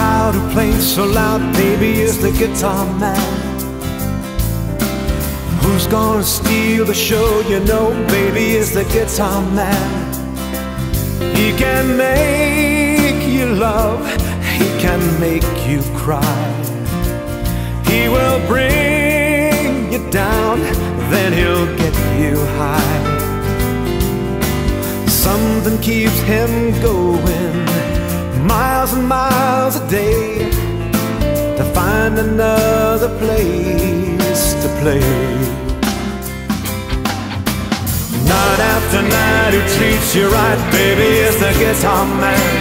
crowd who plays so loud, baby, is the guitar man. Who's gonna steal the show? You know, baby, is the guitar man. He can make you love, he can make you cry. He will bring you down, then he'll get you high. Something keeps him going miles and miles a day to find another place to play. Night after night, who treats you right, baby, is the guitar man.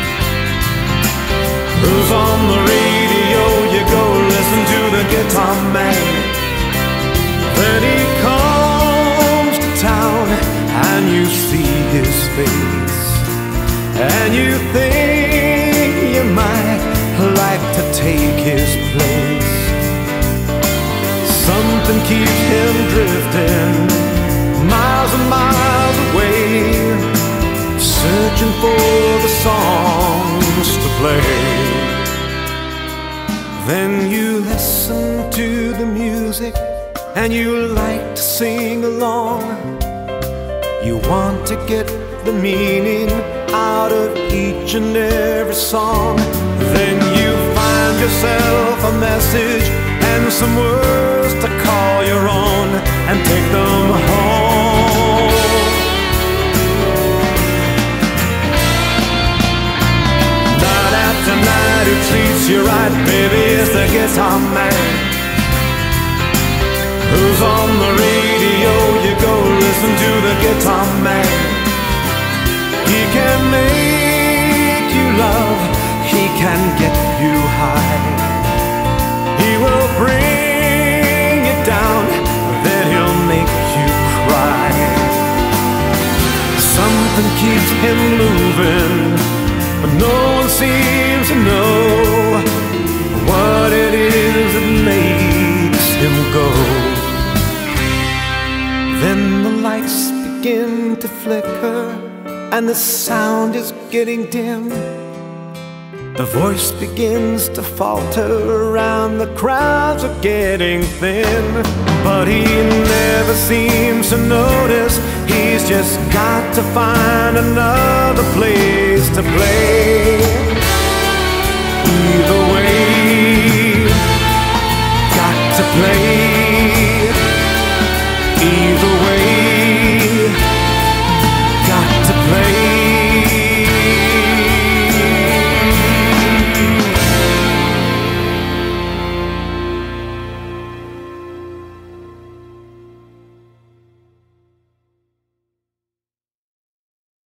Who's on the radio? You go listen to the guitar man. Then he comes to town and you see his face, and you think you might like to take his place. Something keeps him drifting miles and miles away, searching for the songs to play. Then you listen to the music and you like to sing along. You want to get the meaning out of each and every song. Then you find yourself a message and some words to call your own and take them home. Night after night, who treats you right, baby, is the guitar man. Who's on the radio? You go listen to the guitar man. He can make you love, he can get you high. He will bring you down, then he'll make you cry. Something keeps him moving, but no one seems to know what it is that makes him go. Then the lights begin to flicker and the sound is getting dim. The voice begins to falter around, the crowds are getting thin. But he never seems to notice, he's just got to find another place to play. Either